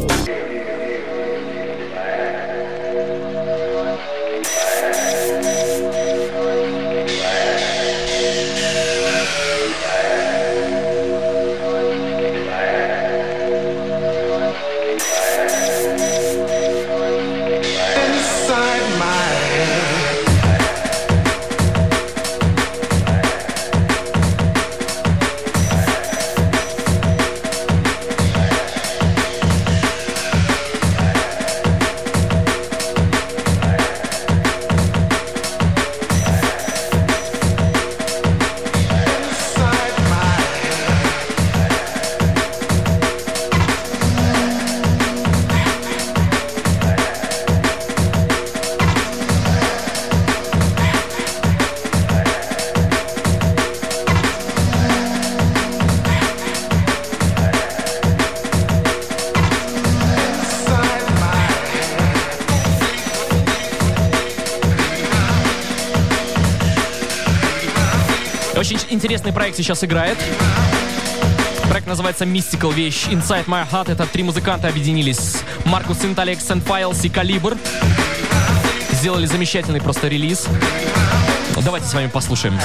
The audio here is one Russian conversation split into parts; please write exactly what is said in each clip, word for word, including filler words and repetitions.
Очень интересный проект сейчас играет. Проект называется Mystical, вещь Inside My Heart. Это три музыканта объединились. Marcus Syntax, Files и Calibre. Сделали замечательный просто релиз. Давайте с вами послушаем.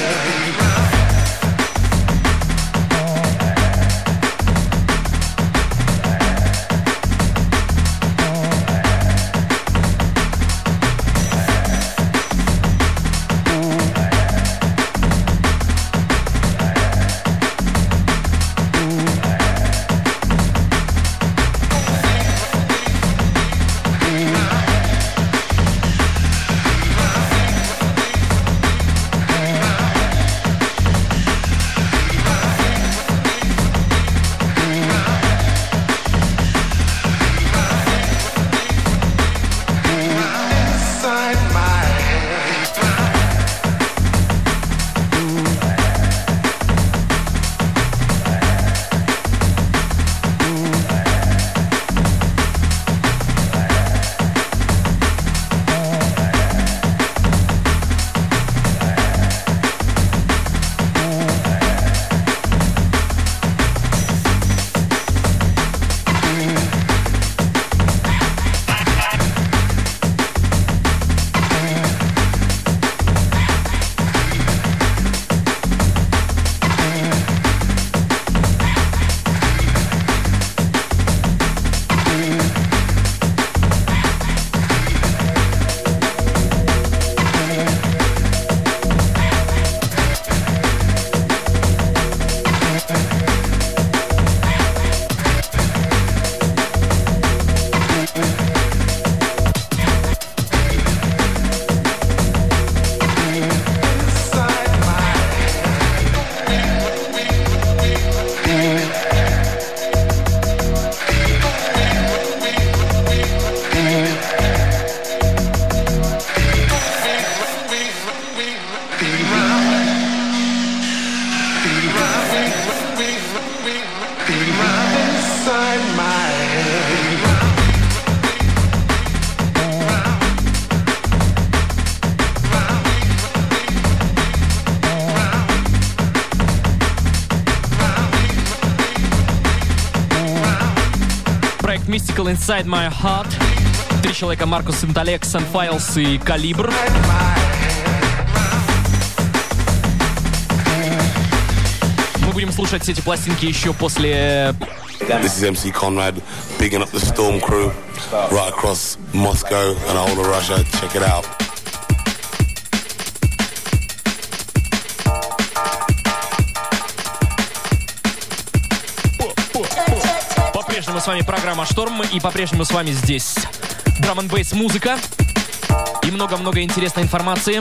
Mystical Inside My Heart. Три человека: Marcus Syntax, Files и Calibre. Мы будем слушать эти пластинки еще после... This is эм си Conrad, bigging up the Storm crew right across Moscow and all of Russia. Check it out. По-прежнему с вами программа «Шторм», и по-прежнему с вами здесь драм-н-бейс музыка и много-много интересной информации.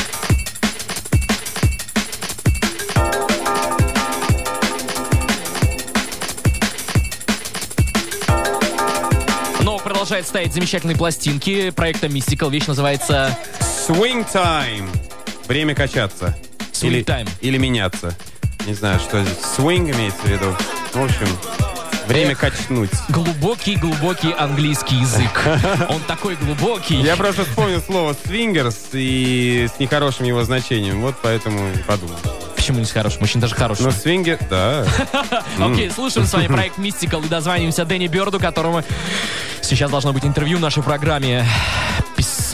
Но продолжает ставить замечательные пластинки проекта Mystical. Вещь называется Swing Time. Время качаться. Swing или, Time. Или меняться. Не знаю, что здесь. Swing имеется в виду. В общем... Время качнуть. Глубокий-глубокий английский язык. Он такой глубокий. Я просто вспомнил слово «свингерс» и с нехорошим его значением. Вот поэтому и подумал. Почему не хорошим? Очень даже хорошим. Ну, свинги, да. Окей, слушаем с вами проект Mystical и дозваниваемся Дэнни Бёрду, которому сейчас должно быть интервью в нашей программе. Peace.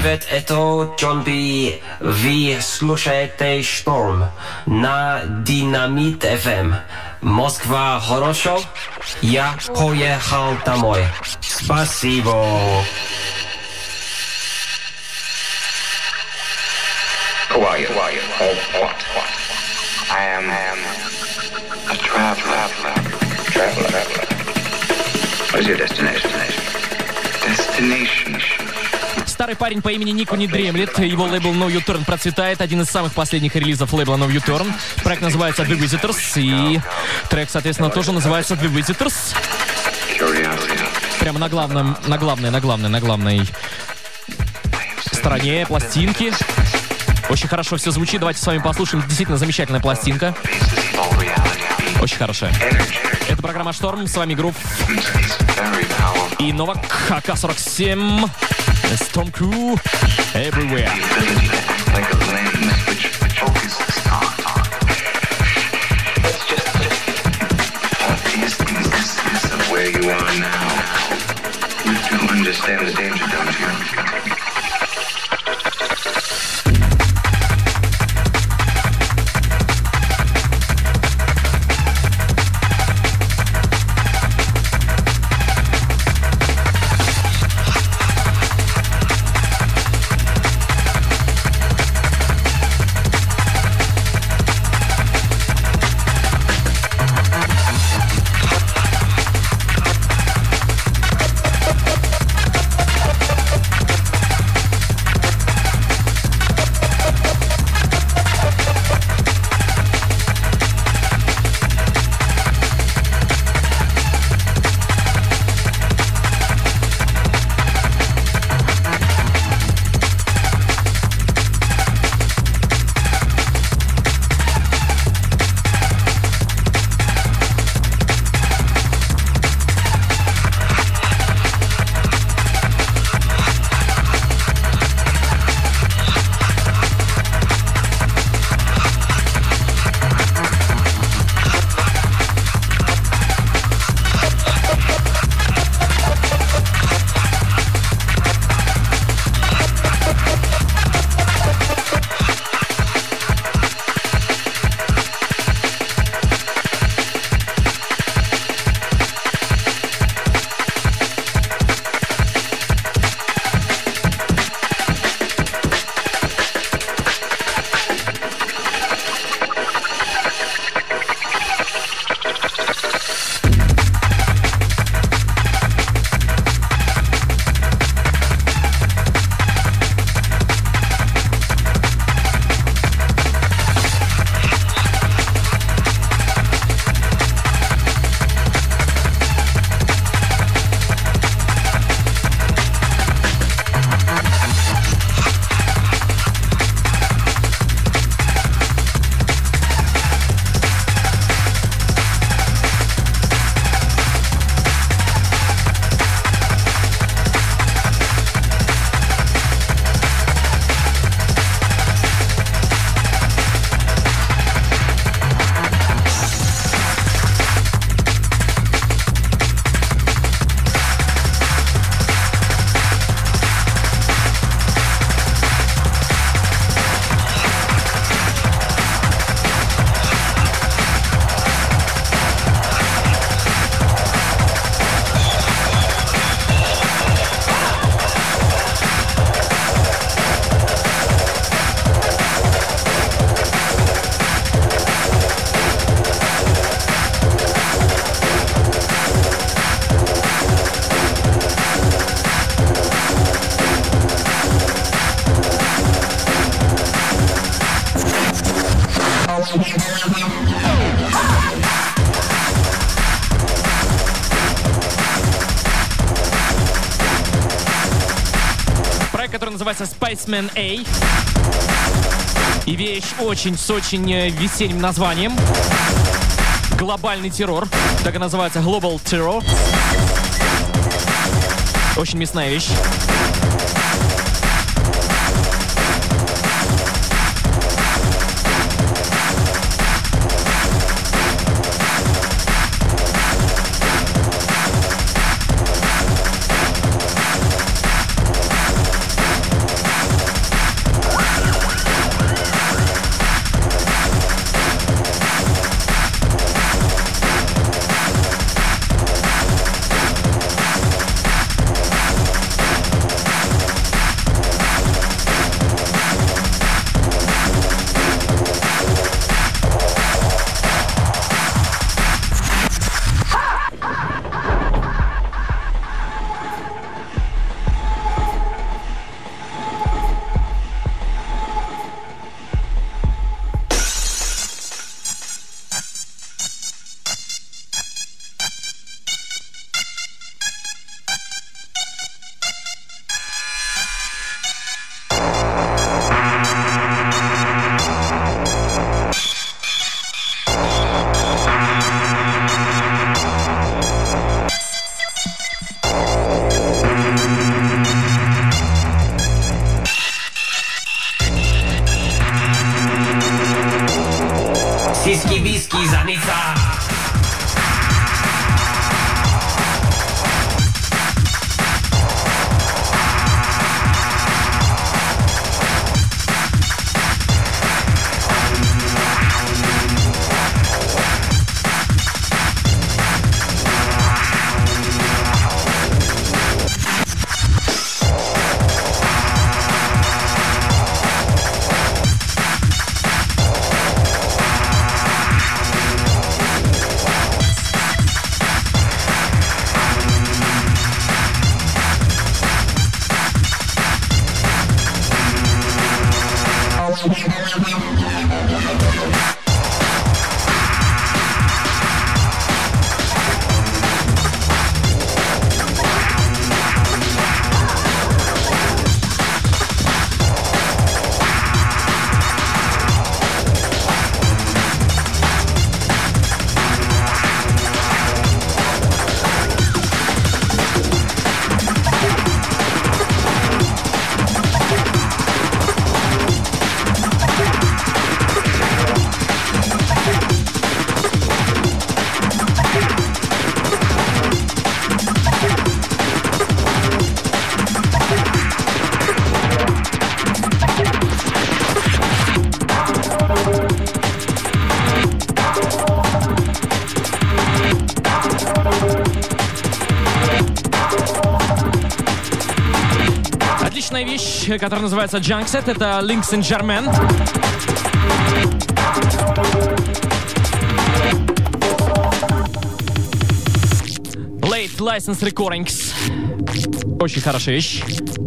Привет, это Джон Би. Вы слушаете Шторм на Динамит эф эм. Москва хорошо? Я поехал домой. Спасибо. Who are you? Who are you? Oh, what? What? I am, I am a traveler. Traveler. Traveler. What is your destination? Destination. Старый парень по имени Нико не дремлет. Его лейбл No U-Turn процветает. Один из самых последних релизов лейбла No U-Turn. Проект называется The Visitors. И трек, соответственно, тоже называется The Visitors. Прямо на главном, на главной, на главной, на главной стороне пластинки. Очень хорошо все звучит. Давайте с вами послушаем. Действительно замечательная пластинка. Очень хорошая. Это программа «Шторм». С вами Грув и Новак. А К сорок семь. Storm Crew. Everywhere. Where you are now. You do understand the danger, don't you? Который называется Spaceman A. И вещь очень с очень весенним названием. Глобальный террор. Так и называется Global Terror. Очень мясная вещь. Очередная вещь, которая называется Junkset, это Link Saint-Germain. Late License Recordings. Очень хорошая вещь.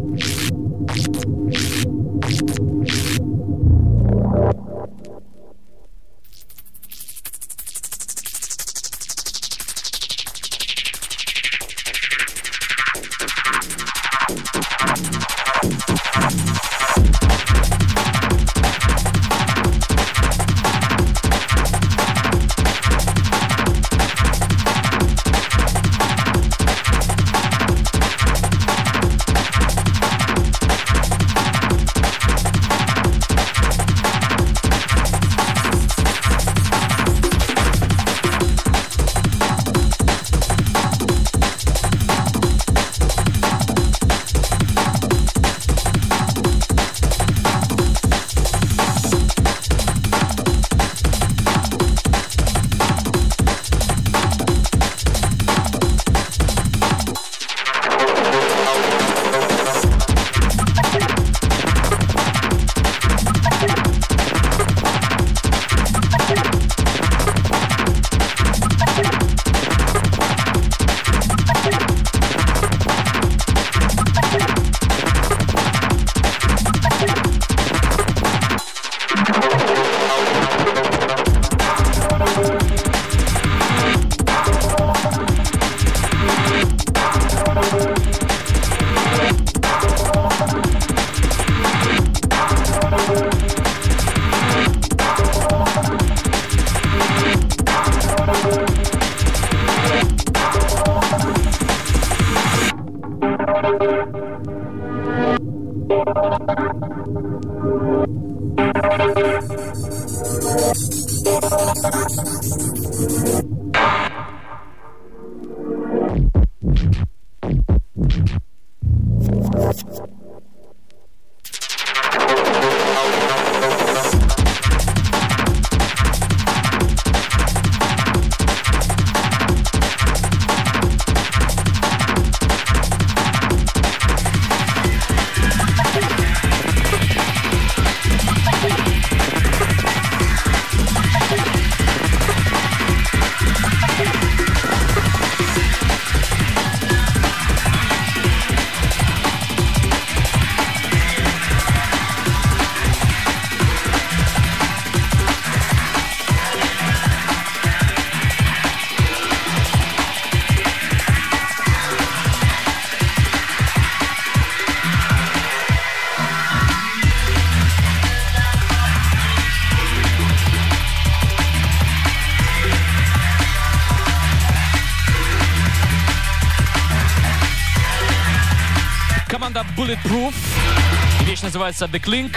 Bulletproof. Вещь называется The Clink.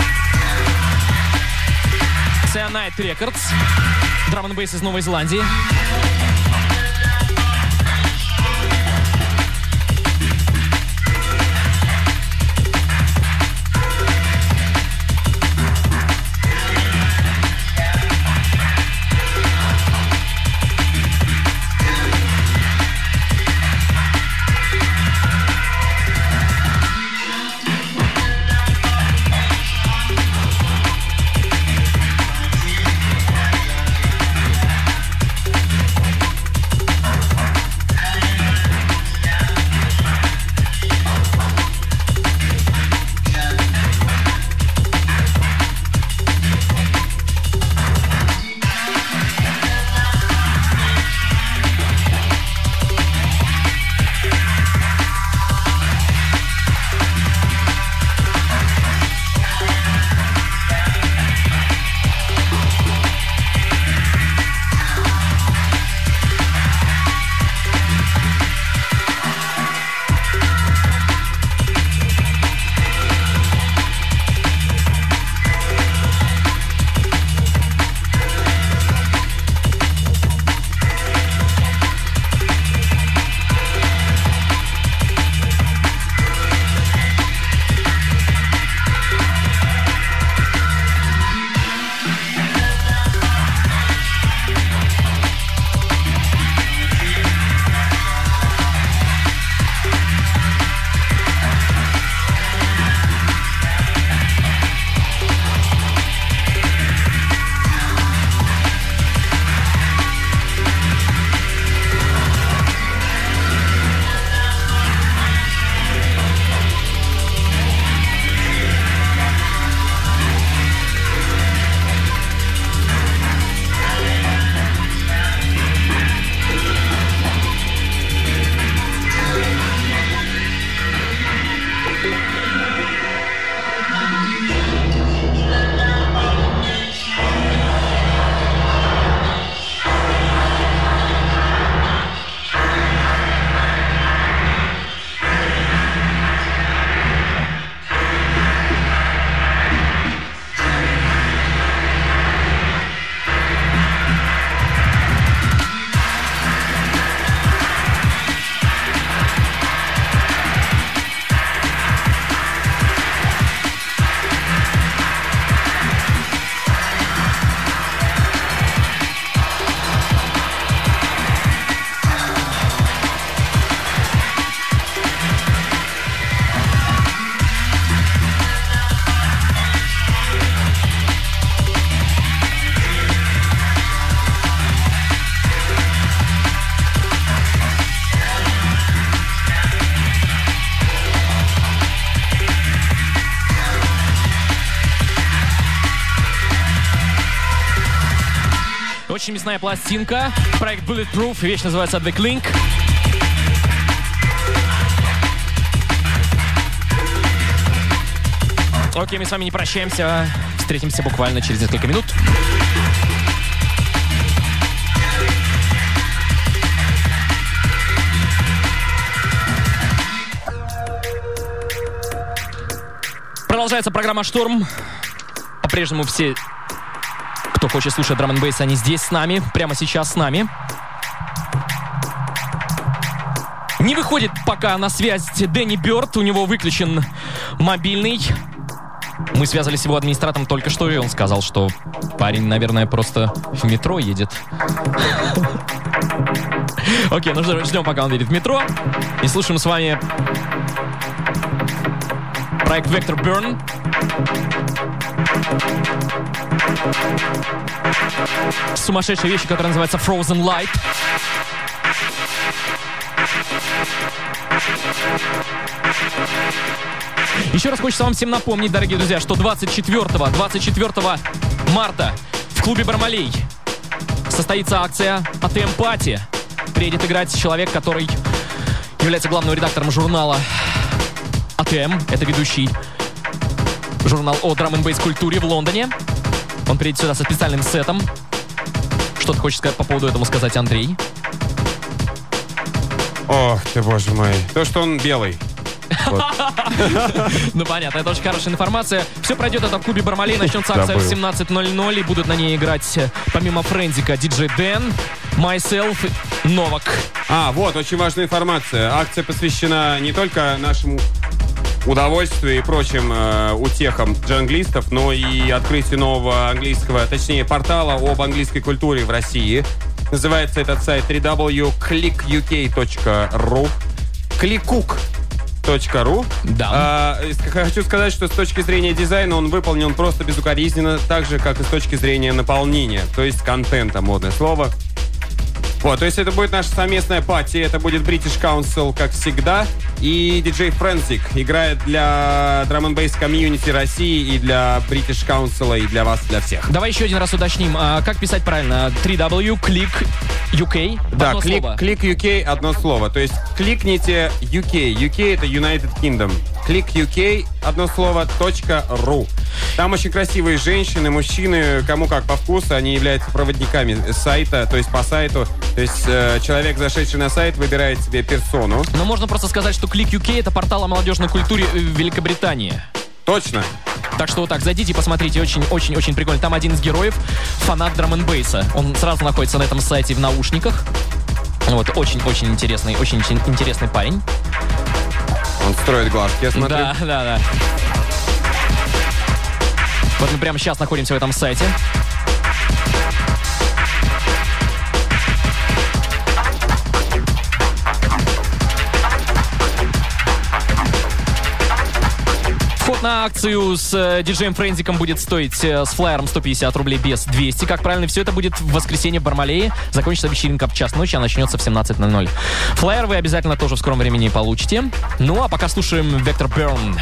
Cyanide Records. Драм н бейс из Новой Зеландии. Очень мясная пластинка. Проект Bulletproof. Вещь называется The Clink. Окей, мы с вами не прощаемся. Встретимся буквально через несколько минут. Продолжается программа «Шторм». По-прежнему все, кто хочет слушать драм н бейс, они здесь с нами, прямо сейчас с нами. Не выходит пока на связь Дэнни Бёрд, у него выключен мобильный. Мы связались с его администратором только что, и он сказал, что парень, наверное, просто в метро едет. Окей, ну ждем, пока он едет в метро. И слушаем с вами проект Vector Burn. Сумасшедшая вещь, которая называется Frozen Light. Еще раз хочется вам всем напомнить, дорогие друзья, что двадцать четвёртого марта в клубе Бармалей состоится акция эй ти эм Party. Приедет играть человек, который является главным редактором журнала эй ти эм. Это ведущий журнал о драм-н-бейс культуре в Лондоне. Он приедет сюда со специальным сетом. Что ты хочешь сказать по поводу этого сказать, Андрей? Ох ты, боже мой. То, что он белый. Вот. Ну, понятно, это очень хорошая информация. Все пройдет это в клубе Бармалей. Начнется акция в семнадцать ноль ноль. И будут на ней играть, помимо Френзика, диджей Дэн, Myself, Новак. А, вот, очень важная информация. Акция посвящена не только нашему удовольствию и прочим э, утехам джанглистов, но и открытию нового английского, точнее, портала об английской культуре в России. Называется этот сайт дабл ю дабл ю дабл ю точка клик ю кей точка ру. кликук точка ру. Да. А, хочу сказать, что с точки зрения дизайна он выполнен просто безукоризненно, так же, как и с точки зрения наполнения, то есть контента, модное слово. Вот, то есть это будет наша совместная пати, это будет British Council, как всегда, и диджей Френзик играет для драм-н-бейс комьюнити России и для British Council, и для вас, для всех. Давай еще один раз уточним, а как писать правильно? дабл ю дабл ю дабл ю точка клик ю кей? Да, клик ю кей одно слово, то есть кликните ю кей, ю кей это United Kingdom, клик ю кей одно слово, точка ру. Там очень красивые женщины, мужчины, кому как по вкусу, они являются проводниками сайта, то есть по сайту. То есть э, человек, зашедший на сайт, выбирает себе персону. Но можно просто сказать, что клик ю кей это портал о молодежной культуре в Великобритании. Точно. Так что вот так, зайдите и посмотрите, очень-очень-очень прикольно. Там один из героев, фанат драм-н-бейса. Он сразу находится на этом сайте в наушниках. Вот, очень-очень интересный, очень интересный парень. Он строит глазки, я смотрю. Да, да, да. Вот мы прямо сейчас находимся в этом сайте. Вход на акцию с э, диджеем Френзиком будет стоить э, с флайером сто пятьдесят рублей, без двести. Как правильно, все это будет в воскресенье в Бармалее. Закончится вечеринка в час ночи, а начнется в семнадцать ноль ноль. Флайер вы обязательно тоже в скором времени получите. Ну, а пока слушаем Vector Burn.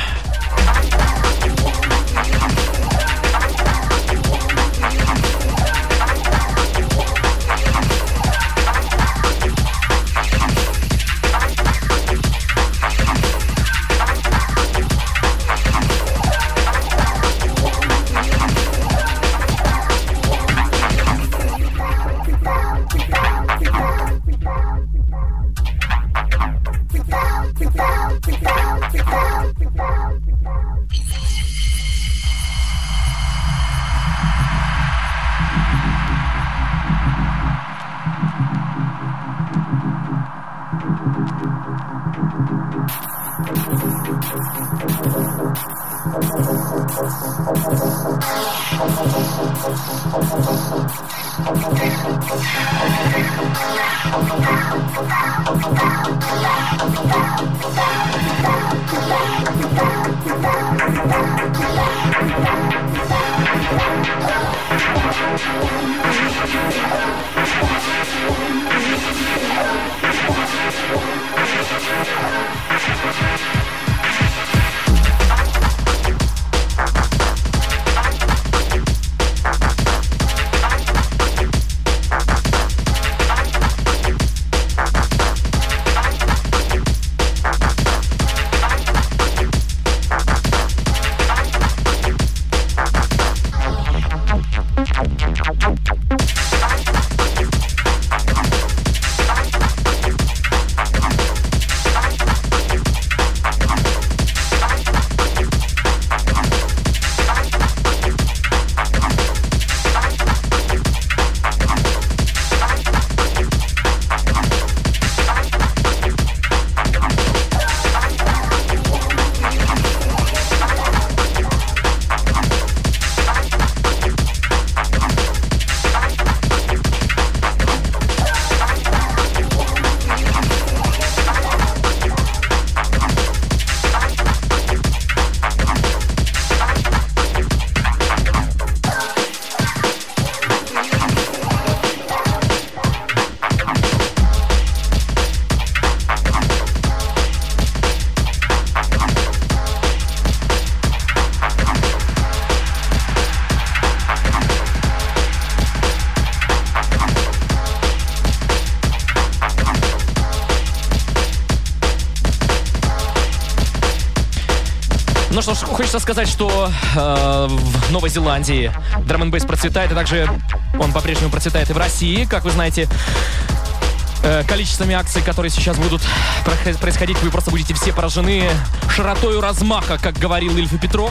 Ну что ж, хочется сказать, что э, в Новой Зеландии драм-н-бейс процветает, и также он по-прежнему процветает и в России, как вы знаете. Э, количествами акций, которые сейчас будут происходить, вы просто будете все поражены широтою размаха, как говорил Ильф и Петров.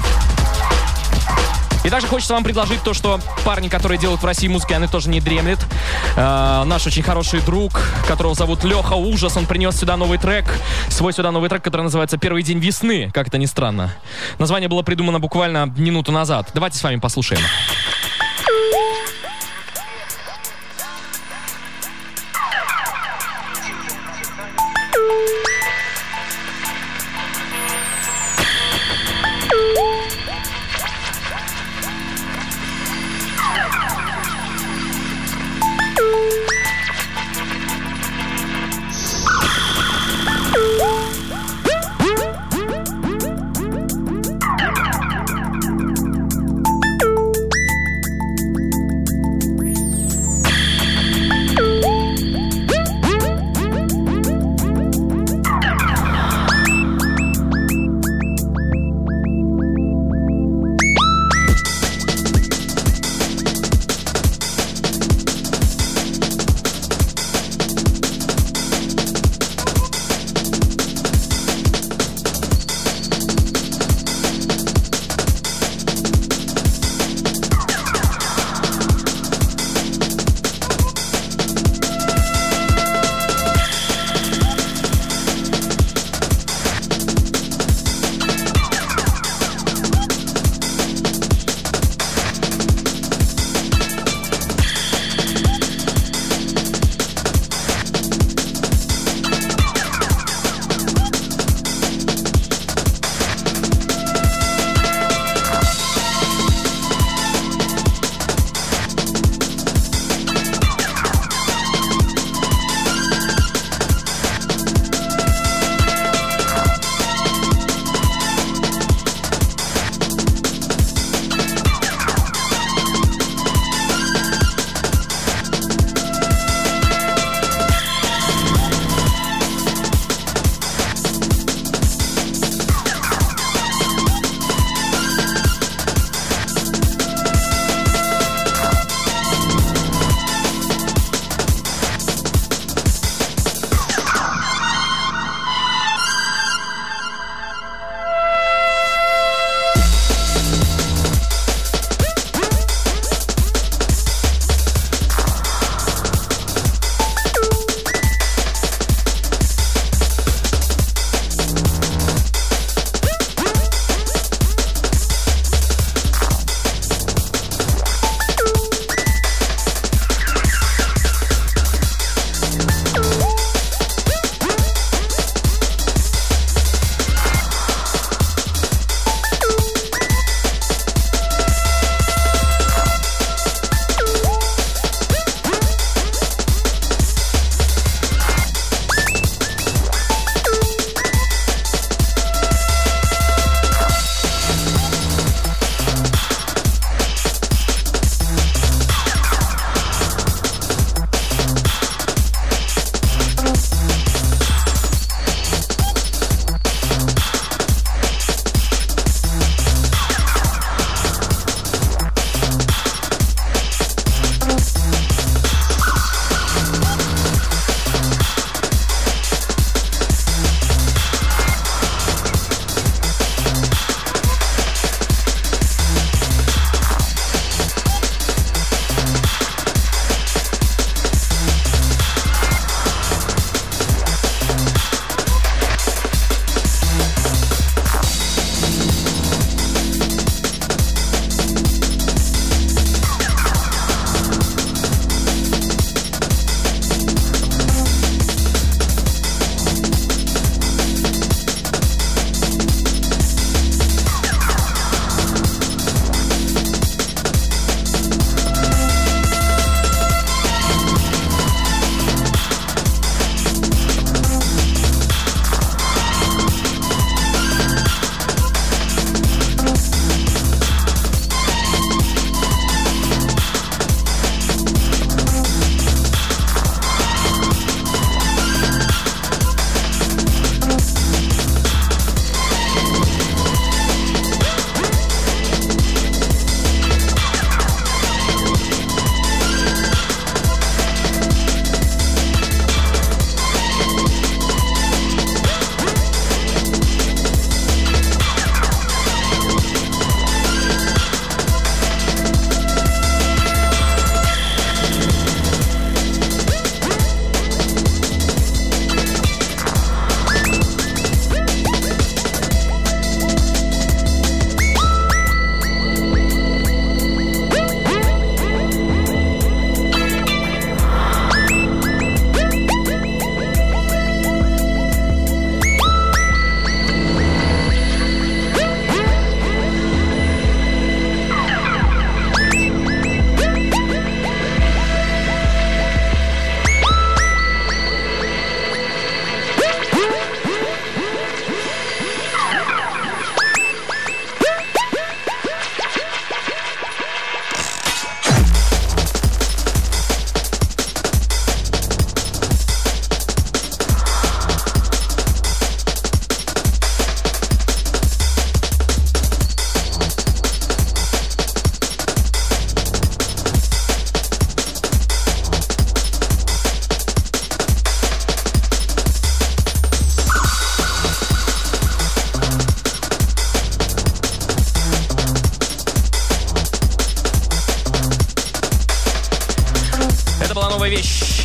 И также хочется вам предложить то, что парни, которые делают в России музыку, они тоже не дремлет. Э, наш очень хороший друг, которого зовут Леха Ужас, он принес сюда новый трек, свой сюда новый трек, который называется «Первый день весны», как это ни странно. Название было придумано буквально минуту назад. Давайте с вами послушаем.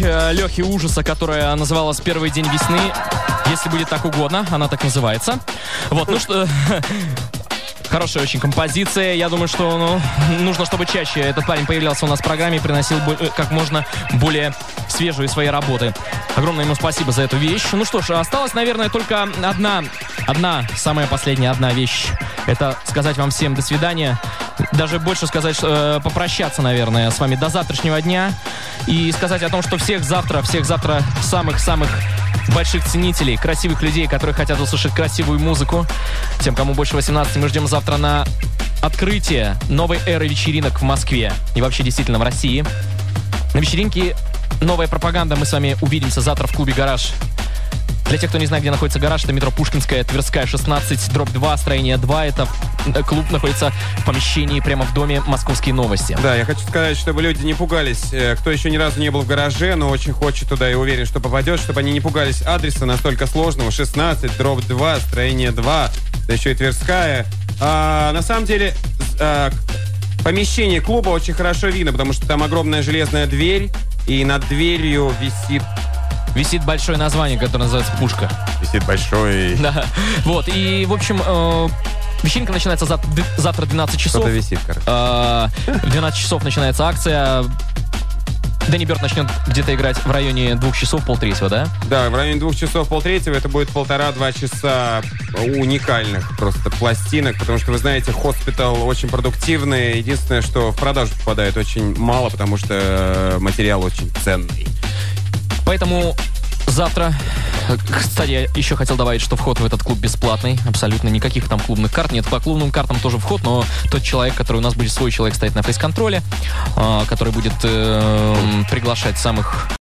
э, Лехи Ужаса, которая называлась «Первый день весны», если будет так угодно, она так называется. Вот, ну что... Хорошая очень композиция. Я думаю, что ну, нужно, чтобы чаще этот парень появлялся у нас в программе и приносил бо- как можно более свежие свои работы. Огромное ему спасибо за эту вещь. Ну что ж, осталась, наверное, только одна, одна, самая последняя одна вещь. Это сказать вам всем до свидания. Даже больше сказать, э, попрощаться, наверное, с вами до завтрашнего дня. И сказать о том, что всех завтра, всех завтра самых-самых больших ценителей, красивых людей, которые хотят услышать красивую музыку. Тем, кому больше восемнадцати, мы ждем завтра на открытие новой эры вечеринок в Москве. И вообще, действительно, в России. На вечеринке «Новая пропаганда» мы с вами увидимся завтра в клубе «Гараж». Для тех, кто не знает, где находится «Гараж», это метро Пушкинская, Тверская, шестнадцать, дробь два, строение два. Это клуб находится в помещении прямо в доме «Московские новости». Да, я хочу сказать, чтобы люди не пугались. Кто еще ни разу не был в «Гараже», но очень хочет туда и уверен, что попадет, чтобы они не пугались адреса настолько сложного. шестнадцать, дробь два, строение два, да еще и Тверская. А, на самом деле, а, помещение клуба очень хорошо видно, потому что там огромная железная дверь, и над дверью висит... Висит большое название, которое называется «Пушка». Висит большой... Да. Вот, и, в общем, э, вечеринка начинается за, д, завтра в двенадцать часов. Что-то висит, короче. Э, в двенадцать часов начинается акция. Дэнни Бёрд начнет где-то играть в районе двух часов, полтретьего, да? Да, в районе двух часов, полтретьего. Это будет полтора-два часа уникальных просто пластинок, потому что, вы знаете, Hospital очень продуктивный. Единственное, что в продажу попадает очень мало, потому что материал очень ценный. Поэтому завтра... Кстати, я еще хотел добавить, что вход в этот клуб бесплатный. Абсолютно никаких там клубных карт нет. По клубным картам тоже вход, но тот человек, который у нас будет, свой человек стоит на фейс-контроле, который будет э, приглашать самых